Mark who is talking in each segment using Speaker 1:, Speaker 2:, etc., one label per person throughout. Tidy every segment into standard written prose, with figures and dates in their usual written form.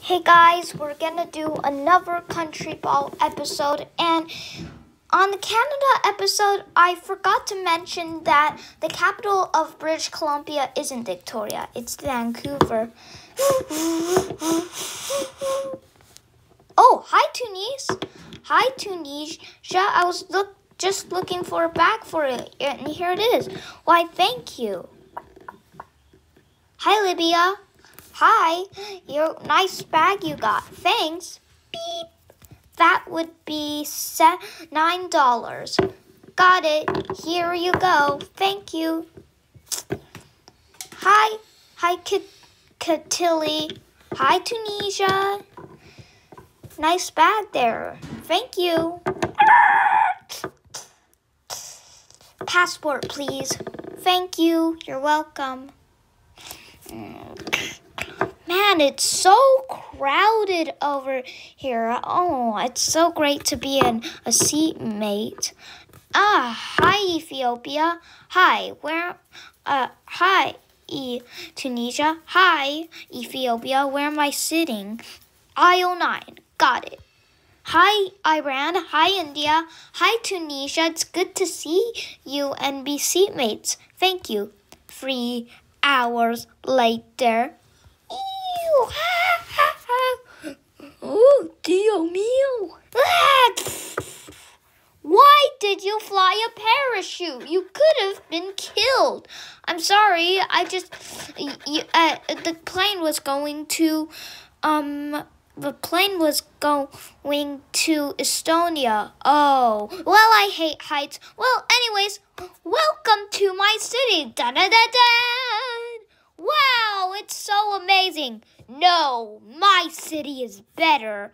Speaker 1: Hey guys, we're gonna do another country ball episode, and on the Canada episode, I forgot to mention that the capital of British Columbia isn't Victoria, it's Vancouver. Oh, hi Tunisia. Hi Tunisia. I was just looking for a bag for it, and here it is. Why, thank you. Hi Libya. Hi, your nice bag you got. Thanks. Beep. That would be $9. Got it. Here you go. Thank you. Hi. Hi, Katilli. Hi, Tunisia. Nice bag there. Thank you. Passport, please. Thank you. You're welcome. Man, it's so crowded over here. Oh, it's so great to be a seatmate. Hi, Ethiopia. Hi, hi, Tunisia. Hi, Ethiopia. Where am I sitting? Aisle 9. Got it. Hi, Iran. Hi, India. Hi, Tunisia. It's good to see you and be seatmates. Thank you. 3 hours later. Ew. Oh, Dio mio. Why did you fly a parachute? You could have been killed. I'm sorry. The plane was going to Estonia. Oh, well, I hate heights. Well, anyways, welcome to my city. Da-da-da-da. Wow, it's so amazing. No, my city is better.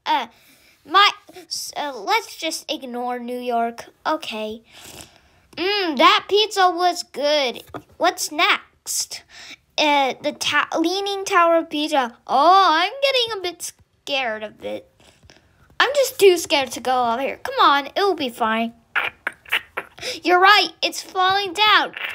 Speaker 1: Let's just ignore New York. Okay. That pizza was good. What's next? The Leaning Tower of Pisa. Oh, I'm getting a bit scared of it. I'm just too scared to go over here. Come on, it will be fine. You're right, it's falling down.